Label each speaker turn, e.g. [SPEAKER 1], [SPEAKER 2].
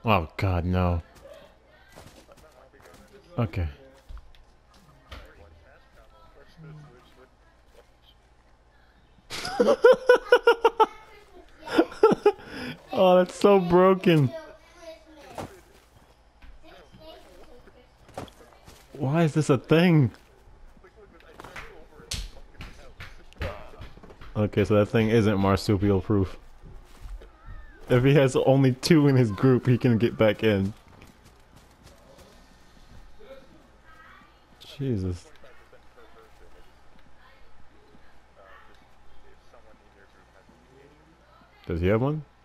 [SPEAKER 1] Oh god, no. Okay. Oh, that's so broken. Why is this a thing? Okay, so that thing isn't marsupial proof. If he has only 2 in his group, he can get back in. Jesus. Does he have one?